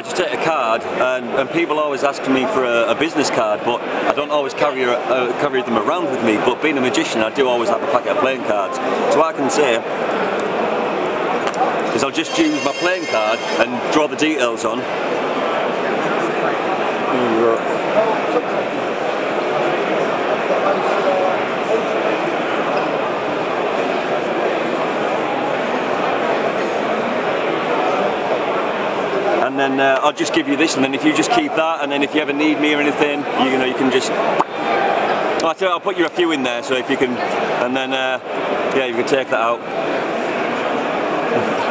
I just take a card, and people always ask me for a business card, but I don't always carry them around with me. But being a magician, I do always have a packet of playing cards. So what I can say is I'll just use my playing card and draw the details on. And then I'll just give you this, and then if you just keep that, and then if you ever need me or anything, you know, you can just. I'll put you a few in there, so if you can, and then yeah, you can take that out.